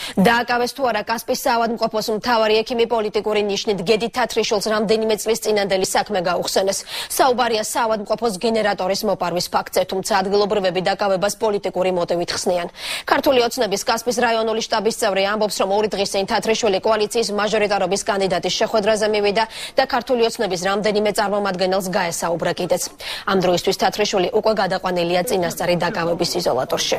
დააკავეს თუ არა კასპის საავადმყოფოს მთავარი ექიმი პოლიტიკური ნიშნით გედი თათრიშვილს რამდენიმე წლის წინანდელი საქმე გაუხსენეს. საუბარია საავადმყოფოს გენერატორის მოპარვის ფაქტზე, თუმცა ადგილობრივები დაკავებას პოლიტიკური მოტივით ხსნიან. ქართული ოცნების კასპის რაიონული შტაბის წევრი ამბობს, რომ 2 დღის წინ თათრიშვილი კოალიციის მაჟორიტარობის კანდიდატის შეხვედრაზე მივიდა და ქართული ოცნების რამდენიმე წარმომადგენელს გაესაუბრა კიდეც. ამ დროისთვის თათრიშვილი უკვე გადაყვანილია წინასწარი დაკავების იზოლატორში.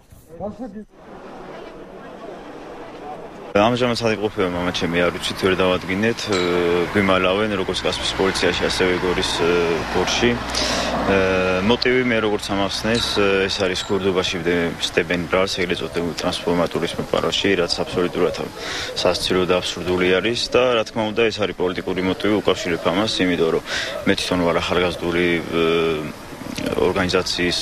ამჟამად სადგურფევა მამაჩემი არ ვიცით ვერ დავადგინეთ გვიმალავენ როგორც კასპის პოლიციაში ასევე გორის გორში მოტივი მე როგორც ამახსნეს ეს არის ქურდობაში სტებენ ბრალს ეგრეთ წოდებულ ტრანსფორმატურის მოპარვაში რაც აბსოლუტურად სასაცილო და აბსურდული არის და რა თქმა უნდა ეს არის პოლიტიკური მოტივი უკავშირებ ამას იმიტომ რომ მე თვითონ ვარ ახალგაზრდული ორგანიზაციის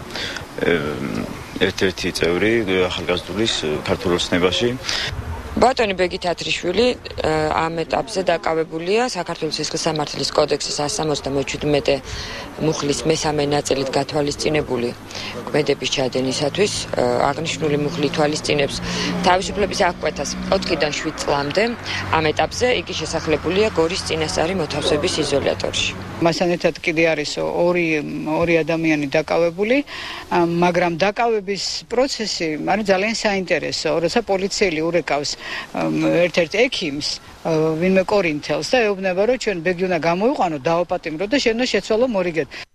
ერთ-ერთი წევრი ახალგაზრდულის ქართულ ოცნებაში ბატონი ბეგი თათრიშვილი ამ ეტაპზე დაკავებულია საქართველოს სისხლისამართლის კოდექსის 177 მუხლის მესამე ნაწილით გათვალისწინებული ქმედების ჩადენისათვის აღნიშნული მუხლი თვალისწინებს თავისუფლების აღკვეთას 4-დან 7 წლამდე ამ ეტაპზე იგი შესახლებულია გორის წინასწარი მოთავსების იზოლატორში. მასთან ერთად კიდე არის ორი ადამიანი დაკავებული, მაგრამ დაკავების პროცესი არის ძალიან საინტერესო, როცა პოლიციელი ურეკავს ერთ-ერთ ექიმს, ვინმე კორინთელს და ეუბნება, რომ ჩვენ ბეგი უნდა გამოიყვანო, დაავპატიმრო და შენ უნდა შეცვალო მორიგედ.